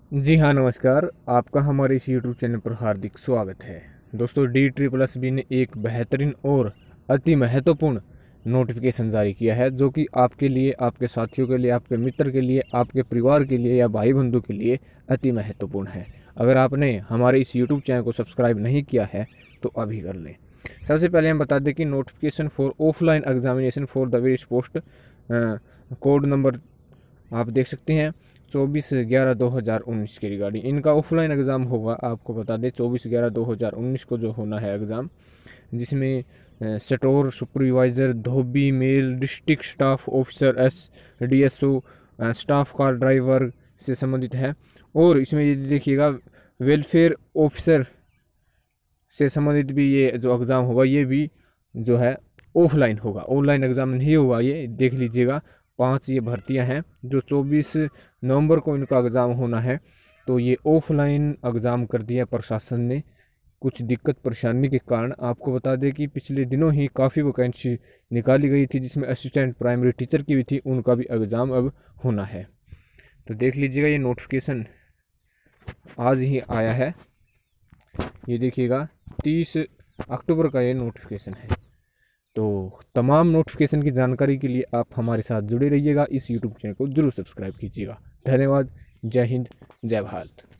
जी हाँ, नमस्कार। आपका हमारे इस यूट्यूब चैनल पर हार्दिक स्वागत है। दोस्तों, Dsssb ने एक बेहतरीन और अति महत्वपूर्ण नोटिफिकेशन जारी किया है, जो कि आपके लिए, आपके साथियों के लिए, आपके मित्र के लिए, आपके परिवार के लिए या भाई बंधु के लिए अति महत्वपूर्ण है। अगर आपने हमारे इस यूट्यूब चैनल को सब्सक्राइब नहीं किया है तो अभी कर लें। सबसे पहले हम बता दें कि notification for offline examination for the various post, code number आप देख सकते हैं 24/11/2019 के रिगार्डिंग इनका ऑफलाइन एग्ज़ाम होगा। आपको बता दें 24/11/2019 को जो होना है एग्ज़ाम, जिसमें स्टोर सुपरवाइज़र, धोबी, mail, district staff officer, DSO, staff car driver से संबंधित है। और इसमें ये देखिएगा वेलफेयर ऑफिसर से संबंधित भी ये जो एग्ज़ाम होगा ये भी जो है ऑफलाइन होगा, ऑनलाइन एग्ज़ाम नहीं होगा। ये देख लीजिएगा 5 ये भर्तियां हैं जो 24 नवंबर को इनका एग्ज़ाम होना है। तो ये ऑफलाइन एग्ज़ाम कर दिया प्रशासन ने कुछ दिक्कत परेशानी के कारण। आपको बता दें कि पिछले दिनों ही काफ़ी वैकेंसी निकाली गई थी, जिसमें असिस्टेंट प्राइमरी टीचर की भी थी, उनका भी एग्ज़ाम अब होना है। तो देख लीजिएगा ये नोटिफिकेशन आज ही आया है। ये देखिएगा 30 अक्टूबर का ये नोटिफिकेशन है। तो तमाम नोटिफिकेशन की जानकारी के लिए आप हमारे साथ जुड़े रहिएगा। इस यूट्यूब चैनल को जरूर सब्सक्राइब कीजिएगा। धन्यवाद। जय हिंद, जय भारत।